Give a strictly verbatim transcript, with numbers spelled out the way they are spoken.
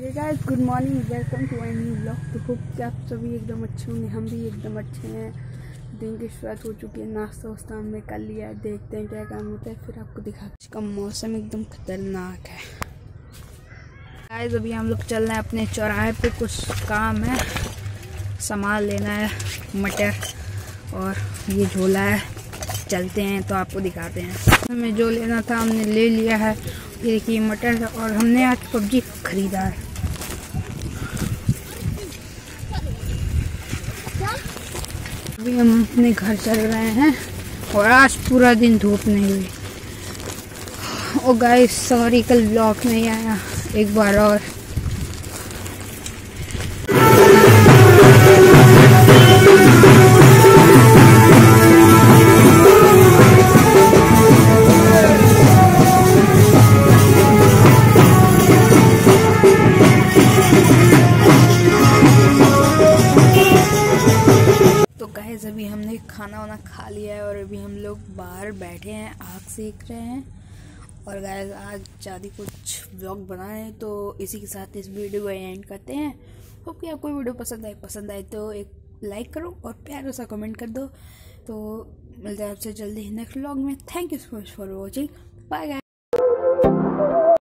Hey guys, good morning, welcome to my new blog. तो hope कि आप सभी एकदम अच्छे होंगे, हम भी एकदम अच्छे हैं। दिन की शुरुआत हो चुकी है, नाश्ता वास्ता हमने कर लिया है। देखते हैं क्या काम होता है, फिर आपको दिखा। इसका मौसम एकदम खतरनाक है गाइस। अभी हम लोग चल रहे हैं अपने चौराहे पे, कुछ काम है, सामान लेना है, मटर और ये झोला है। चलते हैं तो आपको दिखाते हैं। हमें जो लेना था हमने ले लिया है। ये देखिए मटर, और हमने आज पबजी खरीदा है। अभी हम अपने घर चल रहे हैं और आज पूरा दिन धूप नहीं हुई। ओ गाइस सॉरी, कल ब्लॉग नहीं आया एक बार और। अभी हमने खाना वाना खा लिया है और अभी हम लोग बाहर बैठे हैं, आग सेक रहे हैं। और गाइस आज ज़्यादा कुछ व्लॉग बनाए हैं, तो इसी के साथ इस वीडियो को एंड करते हैं। होप कि आपको वीडियो पसंद आए पसंद आए तो एक लाइक करो और प्यारा सा कमेंट कर दो। तो मिलते हैं आपसे जल्दी नेक्स्ट व्लॉग में। Thank you so much for watching, bye guys.